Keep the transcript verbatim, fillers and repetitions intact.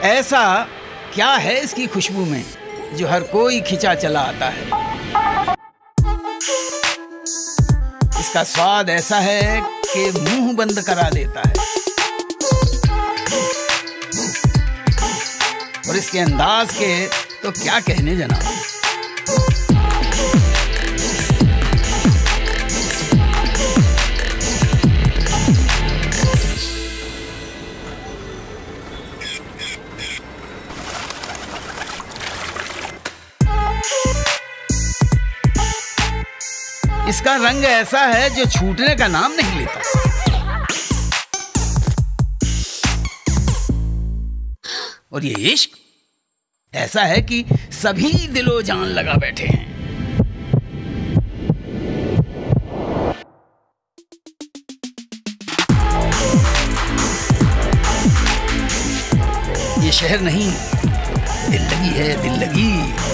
ऐसा क्या है इसकी खुशबू में जो हर कोई खिंचा चला आता है। इसका स्वाद ऐसा है कि मुंह बंद करा देता है, और इसके अंदाज के तो क्या कहने जनाब। इसका रंग ऐसा है जो छूटने का नाम नहीं लेता। और ये इश्क ऐसा है कि सभी दिलो जान लगा बैठे हैं। ये शहर नहीं, दिल लगी है, दिल लगी।